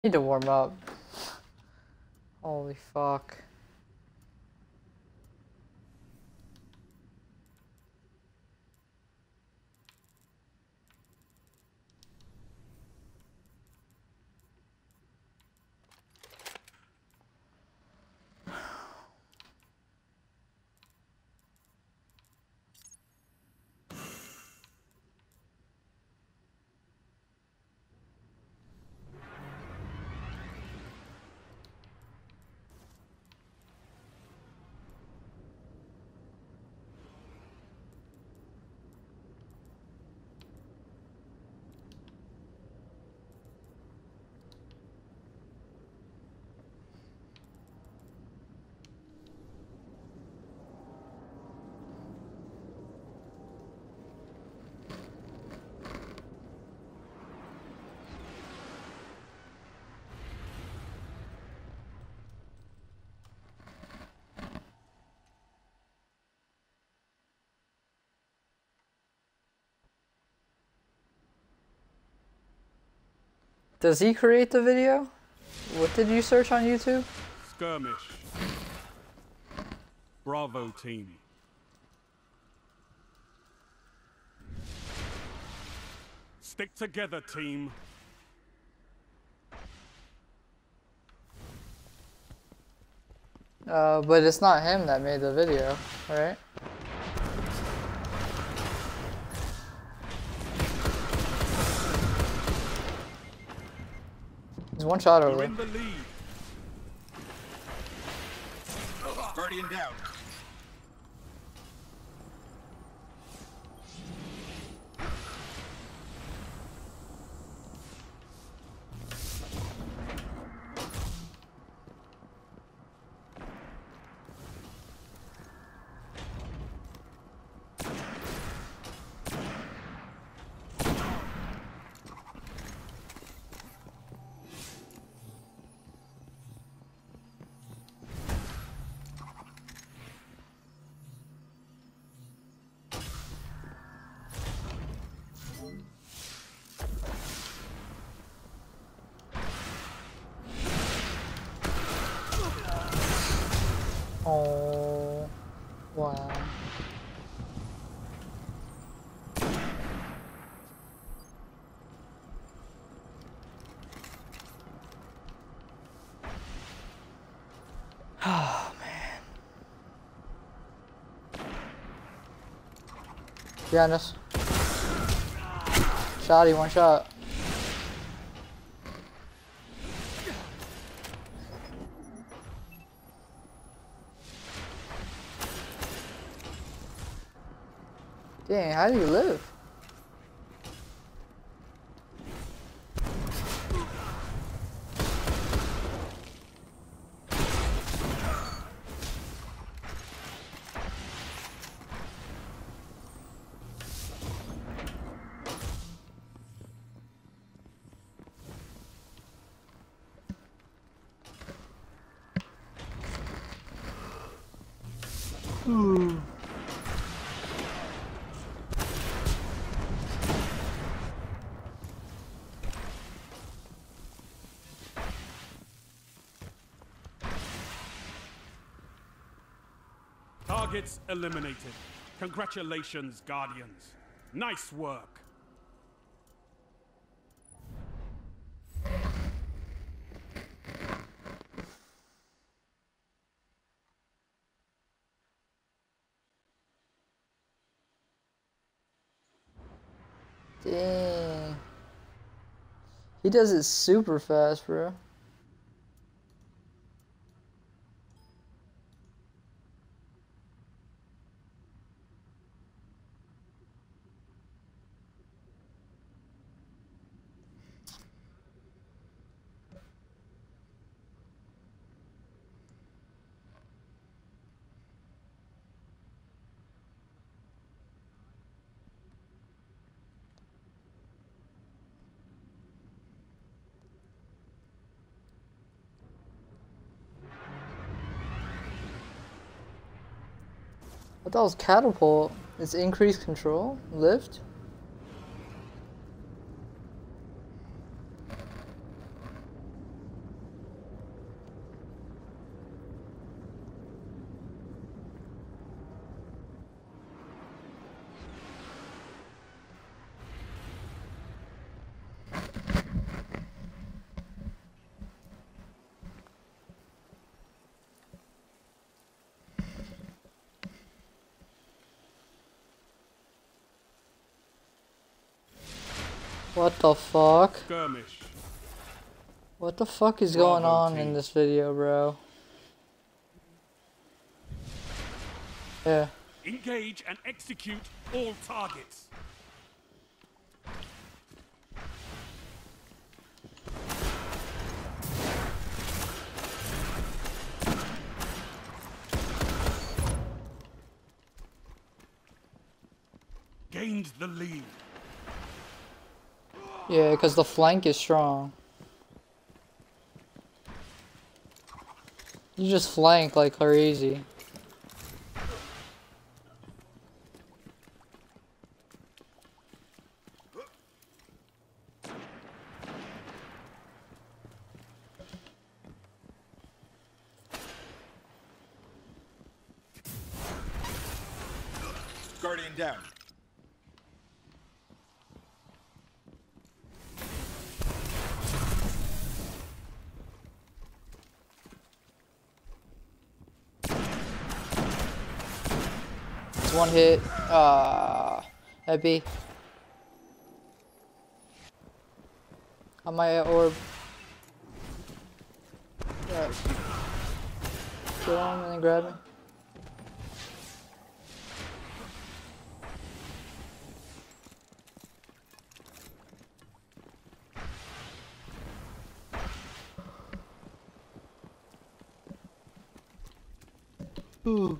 Need to warm up. Holy fuck. Does he create the video? What did you search on YouTube? Skirmish. Bravo team. Stick together, team. But it's not him that made the video, right? He's one shot over. You're in the lead. Guardian down. Oh, wow. Oh, man. Behind us. Shotty, one shot. Dang, how do you live? Targets eliminated. Congratulations, Guardians. Nice work. Dang. He does it super fast, bro. What the hell's catapult? It's increased control? Lift? What the fuck? Skirmish. What the fuck is Bravo going on team. in this video, bro? Yeah. Engage and execute all targets. Gained the lead. Yeah, because the flank is strong. You just flank like crazy. Guardian down. It's one hit. Heavy. I might orb. Yeah. Kill him and then grab him. Ooh.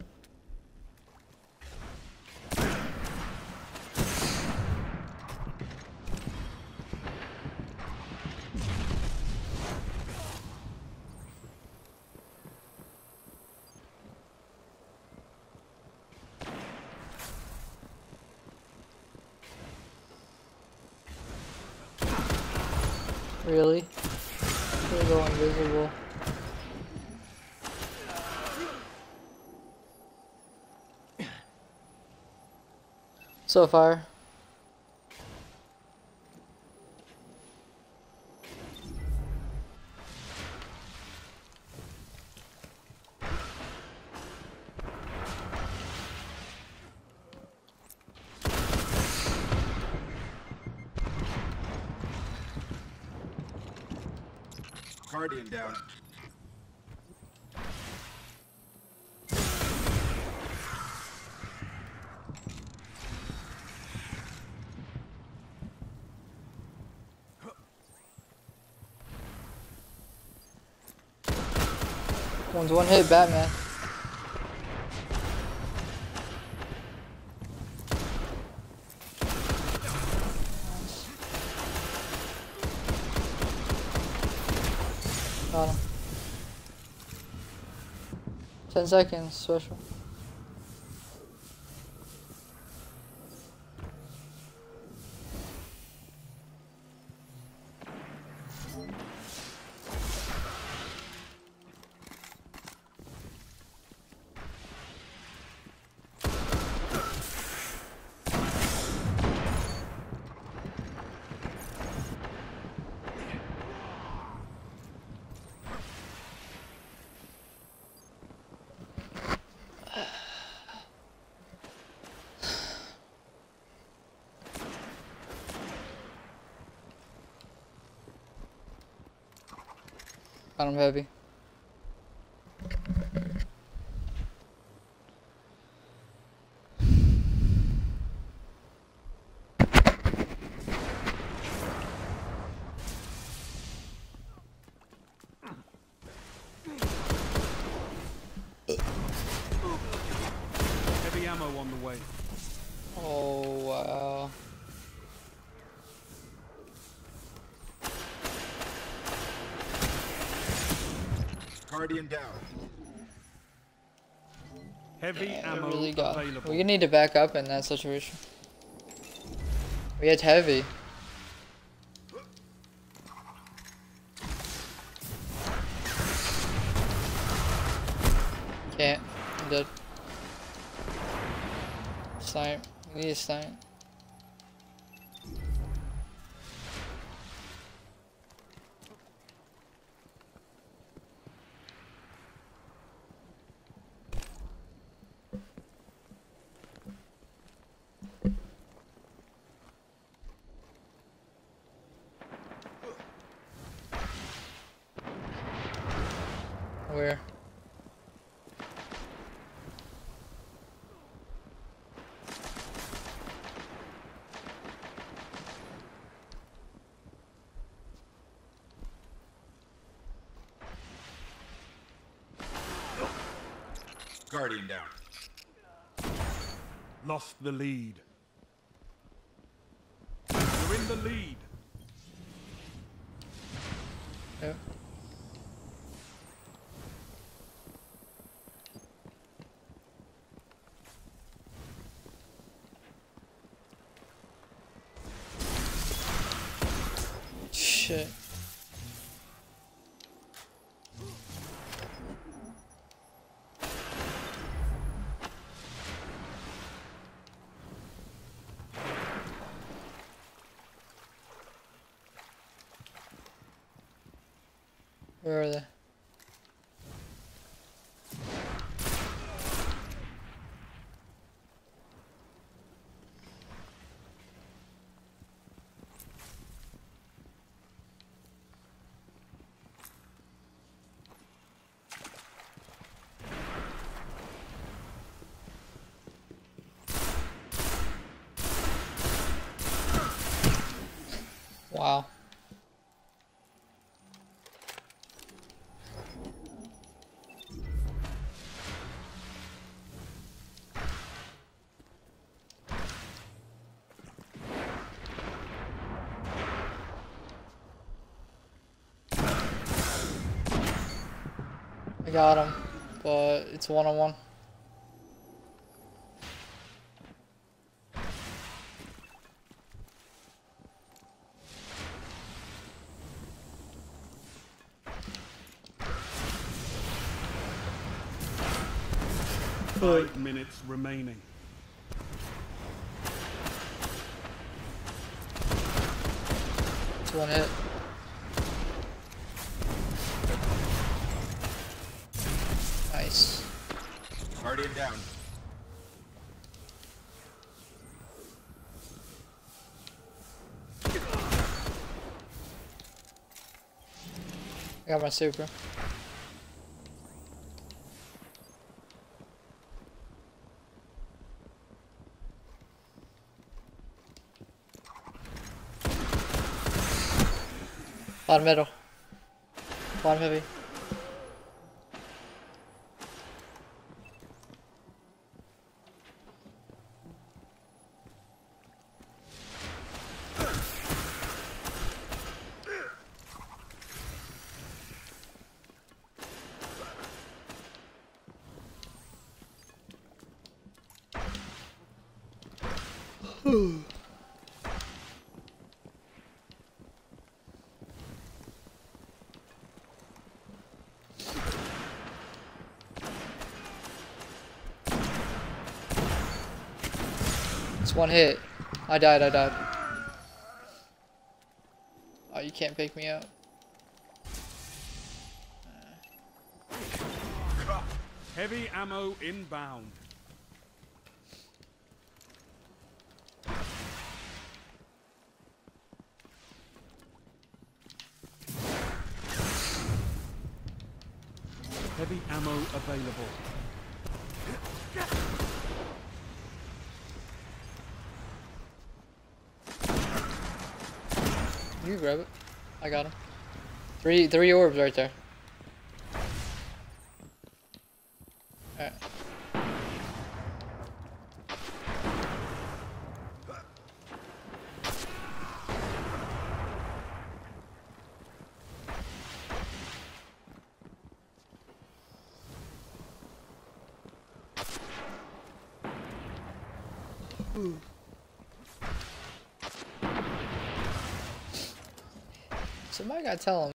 Really? They go invisible. So far. Guardian down. One's one hit Batman. Got him. 10 seconds, special. Got him heavy. Heavy ammo on the way. Oh, wow. Guardian down. Heavy Yeah, ammo really got. available. We need to back up in that situation. We had heavy. Can't. I'm dead. Snipe. We need a snipe. Where? Guardian down. Lost the lead. You're in the lead. Yep. Shit. Where are they? Wow. I got him, but it's one-on-one. Five minutes remaining. It's one hit. Nice. Guardian down. I got my super. Bottom middle. Bottom heavy. It's one hit. I died. Oh, you can't pick me up. Heavy ammo inbound. Heavy ammo available. You grab it. I got him. Three orbs right there. Alright. Somebody gotta tell him.